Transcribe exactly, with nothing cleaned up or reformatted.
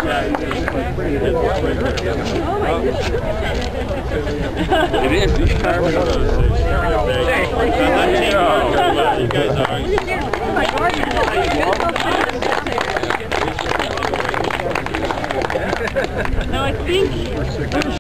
It is. You guys are. No, I think.